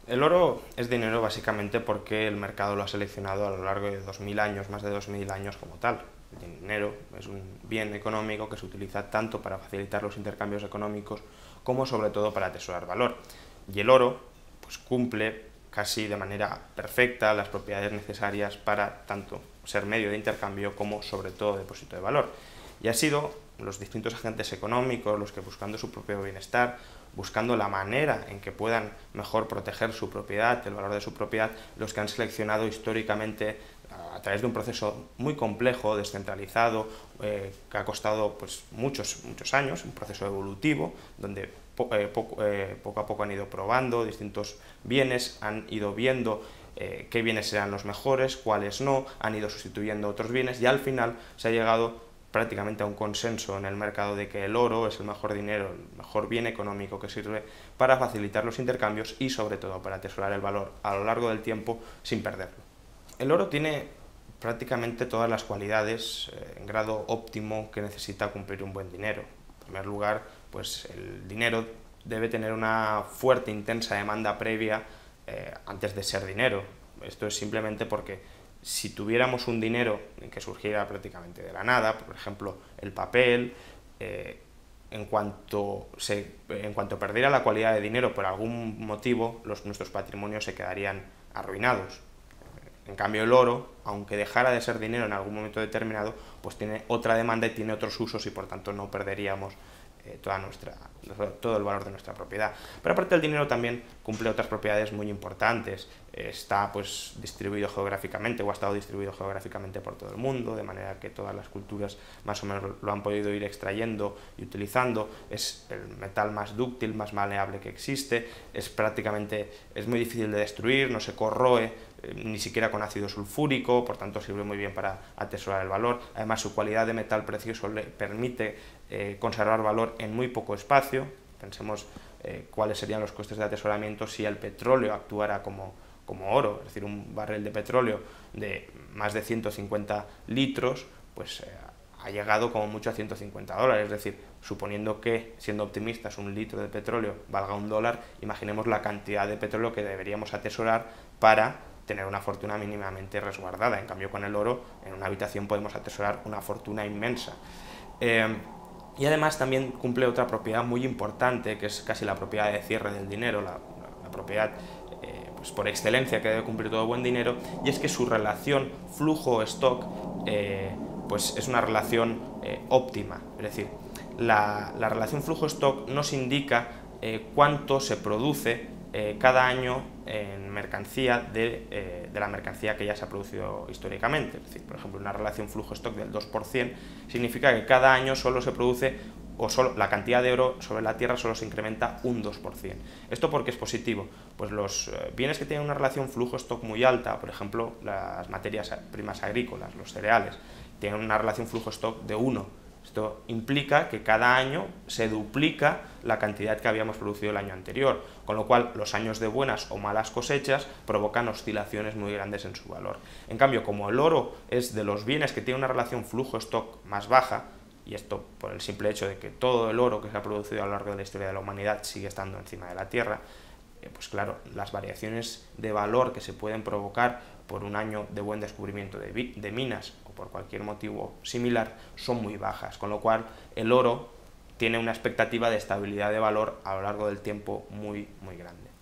El oro es dinero básicamente porque el mercado lo ha seleccionado a lo largo de 2000 años, más de 2000 años como tal. El dinero es un bien económico que se utiliza tanto para facilitar los intercambios económicos como sobre todo para atesorar valor. Y el oro pues cumple casi de manera perfecta las propiedades necesarias para tanto ser medio de intercambio como sobre todo depósito de valor. Y ha sido los distintos agentes económicos los que, buscando su propio bienestar, buscando la manera en que puedan mejor proteger su propiedad, el valor de su propiedad, los que han seleccionado históricamente a través de un proceso muy complejo, descentralizado, que ha costado pues, muchos años, un proceso evolutivo, donde poco a poco han ido probando distintos bienes, han ido viendo qué bienes eran los mejores, cuáles no, han ido sustituyendo otros bienes y al final se ha llegado prácticamente a un consenso en el mercado de que el oro es el mejor dinero, el mejor bien económico que sirve para facilitar los intercambios y sobre todo para atesorar el valor a lo largo del tiempo sin perderlo. El oro tiene prácticamente todas las cualidades en grado óptimo que necesita cumplir un buen dinero. En primer lugar, pues el dinero debe tener una fuerte, intensa demanda previa antes de ser dinero. Esto es simplemente porque si tuviéramos un dinero que surgiera prácticamente de la nada, por ejemplo el papel, en cuanto perdiera la cualidad de dinero por algún motivo, nuestros patrimonios se quedarían arruinados. En cambio el oro, aunque dejara de ser dinero en algún momento determinado, pues tiene otra demanda y tiene otros usos y por tanto no perderíamos todo el valor de nuestra propiedad. Pero aparte el dinero también cumple otras propiedades muy importantes. Está pues distribuido geográficamente o ha estado distribuido geográficamente por todo el mundo, de manera que todas las culturas más o menos lo han podido ir extrayendo y utilizando. Es el metal más dúctil, más maleable que existe, es muy difícil de destruir, no se corroe, ni siquiera con ácido sulfúrico, por tanto sirve muy bien para atesorar el valor. Además su cualidad de metal precioso le permite conservar valor en muy poco espacio. Pensemos cuáles serían los costes de atesoramiento si el petróleo actuara como oro, es decir, un barril de petróleo de más de 150 litros, pues ha llegado como mucho a $150, es decir, suponiendo que, siendo optimistas, un litro de petróleo valga $1, imaginemos la cantidad de petróleo que deberíamos atesorar para tener una fortuna mínimamente resguardada. En cambio, con el oro, en una habitación podemos atesorar una fortuna inmensa. Y además también cumple otra propiedad muy importante, que es casi la propiedad de cierre del dinero, la propiedad pues por excelencia que debe cumplir todo buen dinero, y es que su relación flujo-stock pues es una relación óptima. Es decir, la relación flujo-stock nos indica cuánto se produce cada año en mercancía de la mercancía que ya se ha producido históricamente. Es decir, por ejemplo, una relación flujo-stock del 2% significa que cada año solo se produce, o solo la cantidad de oro sobre la tierra solo se incrementa un 2%. ¿Esto por qué es positivo? Pues los bienes que tienen una relación flujo-stock muy alta, por ejemplo, las materias primas agrícolas, los cereales, tienen una relación flujo-stock de 1. Esto implica que cada año se duplica la cantidad que habíamos producido el año anterior, con lo cual los años de buenas o malas cosechas provocan oscilaciones muy grandes en su valor. En cambio, como el oro es de los bienes que tiene una relación flujo-stock más baja, y esto por el simple hecho de que todo el oro que se ha producido a lo largo de la historia de la humanidad sigue estando encima de la Tierra, pues claro, las variaciones de valor que se pueden provocar por un año de buen descubrimiento de minas o por cualquier motivo similar son muy bajas, con lo cual el oro tiene una expectativa de estabilidad de valor a lo largo del tiempo muy grande.